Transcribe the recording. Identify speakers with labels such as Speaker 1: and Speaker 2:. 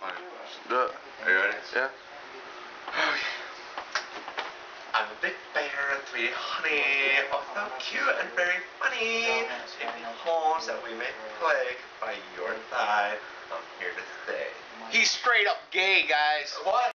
Speaker 1: Fine.
Speaker 2: Do it.
Speaker 1: Are you ready?
Speaker 2: Yeah.
Speaker 1: Okay. I'm a big bear, 3 honey, oh so cute and very funny. Take me home so we may play by your side. I'm here to stay.
Speaker 2: He's straight up gay, guys.
Speaker 1: What?